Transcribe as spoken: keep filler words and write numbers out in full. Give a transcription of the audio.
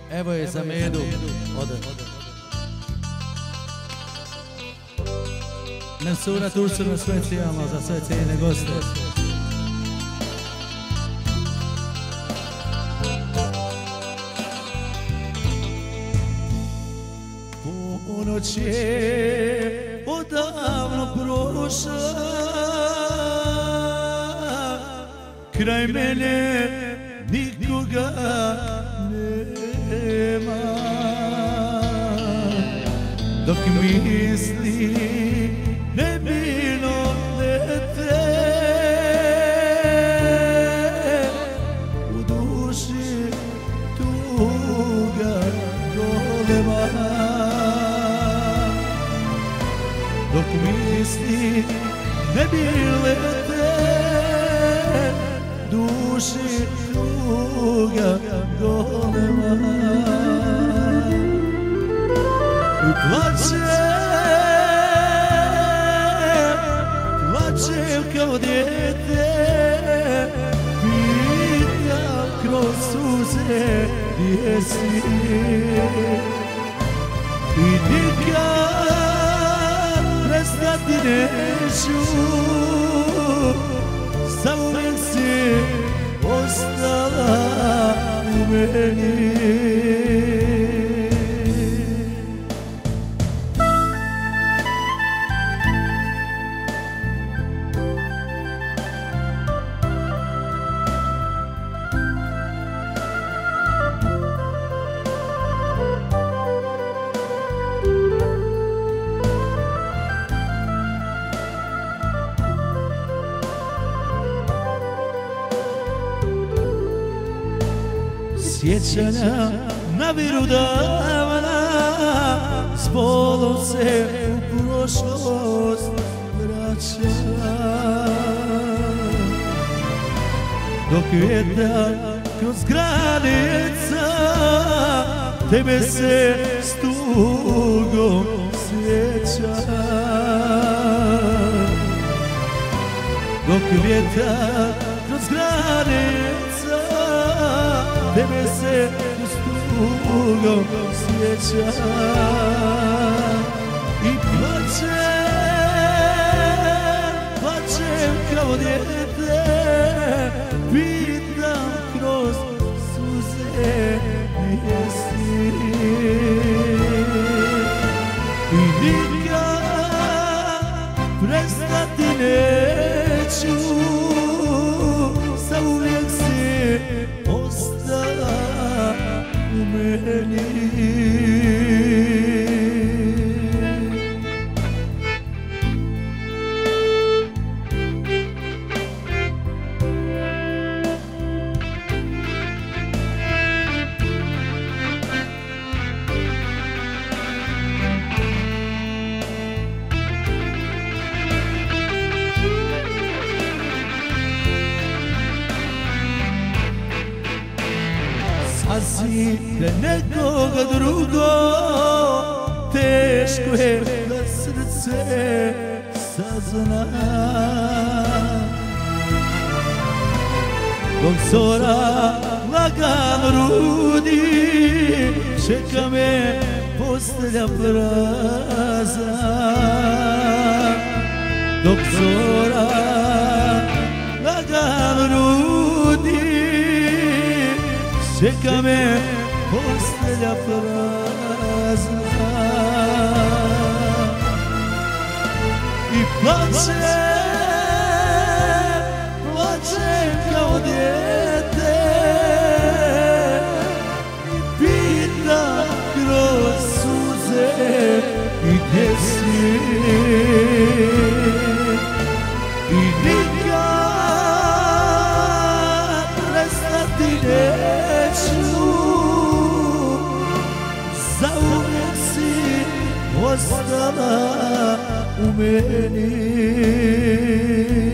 Evo je za Medu. Ode. Mensura Turcina specijalno za sve cijene goste. Ponoć je odavno prošla, kraj mene nikoga nema, dok misli nemirno lete, u duši tuga golema, dok misli nemirno lete, duši tuga golema. I plače, plačem kao dijete, pitam kroz suze gdje si. I nikad prestati neću, zauvijek si ostala u meni. Sjećanja naviru davana, s bolom se u prošlost vraća. Dok vjetar kroz granica tebe se s tugom sjeća. Dok vjetar kroz granica tebe se s tugom sjeća. I plačem, plačem kao dijete, pitam kroz suze gdje si. I nikad prestati neću, zauvijek si ostala u meni. Pazi da nekoga drugo, teško je da srce sazna. Dok zora lagano rudi, čeka me postelja prazna. Dok zora lagano rudi, čeka me postelja prazna. I plačem, plačem kao dijete, i pitam kroz suze gdje si. I nikad prestati neću, zauvijek si ostala u meni.